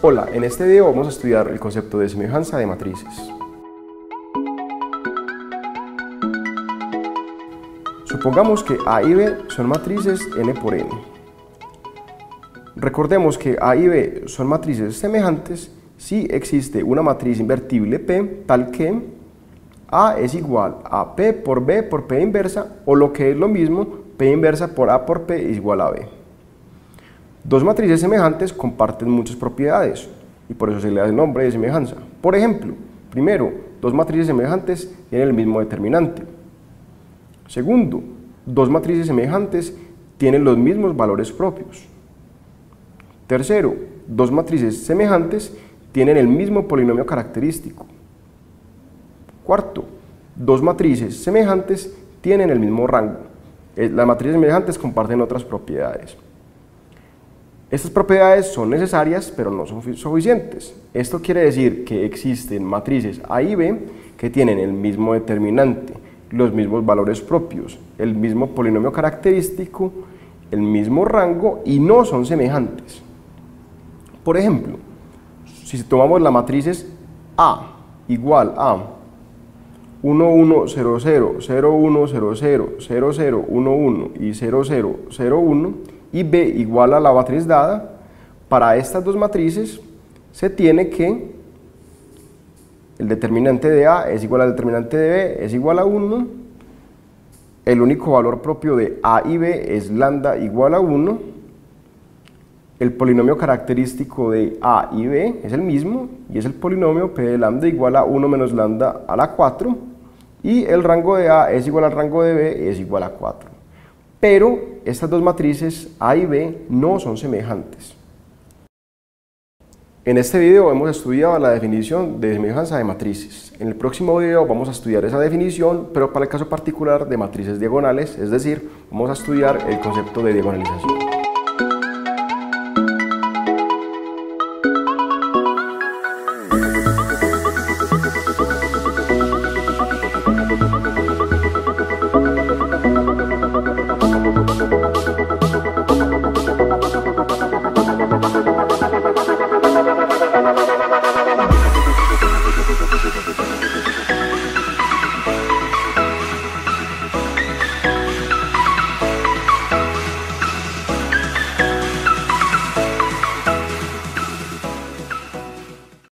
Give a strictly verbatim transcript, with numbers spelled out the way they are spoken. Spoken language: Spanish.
Hola, en este video vamos a estudiar el concepto de semejanza de matrices. Supongamos que A y B son matrices n por n. Recordemos que A y B son matrices semejantes si existe una matriz invertible P tal que A es igual a P por B por P inversa, o lo que es lo mismo, P inversa por A por P es igual a B. Dos matrices semejantes comparten muchas propiedades y por eso se le da el nombre de semejanza. Por ejemplo, primero, dos matrices semejantes tienen el mismo determinante. Segundo, dos matrices semejantes tienen los mismos valores propios. Tercero, dos matrices semejantes tienen el mismo polinomio característico. Cuarto, dos matrices semejantes tienen el mismo rango. Las matrices semejantes comparten otras propiedades. Estas propiedades son necesarias, pero no son suficientes. Esto quiere decir que existen matrices A y B que tienen el mismo determinante, los mismos valores propios, el mismo polinomio característico, el mismo rango y no son semejantes. Por ejemplo, si tomamos las matrices A igual a uno, uno, cero, cero, cero, uno, cero, cero, cero, cero, uno, uno y cero, cero, cero, uno, y B igual a la matriz dada, para estas dos matrices se tiene que el determinante de A es igual al determinante de B es igual a uno, el único valor propio de A y B es lambda igual a uno, el polinomio característico de A y B es el mismo y es el polinomio P de lambda igual a uno menos lambda a la cuatro, y el rango de A es igual al rango de B es igual a cuatro. Pero estas dos matrices A y B no son semejantes. En este video hemos estudiado la definición de semejanza de matrices. En el próximo video vamos a estudiar esa definición, pero para el caso particular de matrices diagonales, es decir, vamos a estudiar el concepto de diagonalización.